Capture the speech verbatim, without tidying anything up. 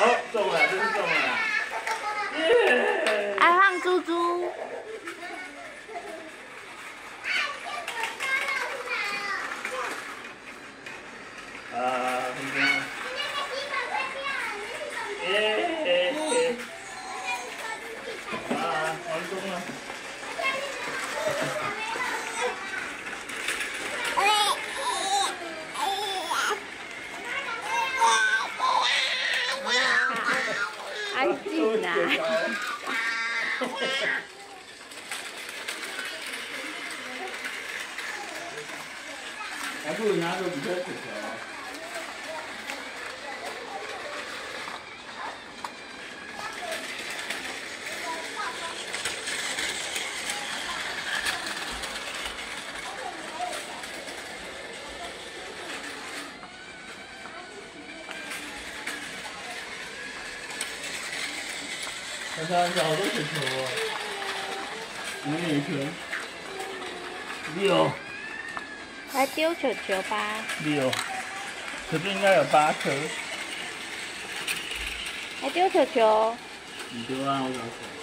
哦，中了，这是中了。耶！ 爱放猪猪。 啊，成功了。耶！啊，成功了。 安静啊！ 还不如拿个比较纸条。看看，这好多球球哦。哪里有一颗？六。 来丢球球吧。 六。这边应该有八颗。 来丢球球。 你丢啊，我找。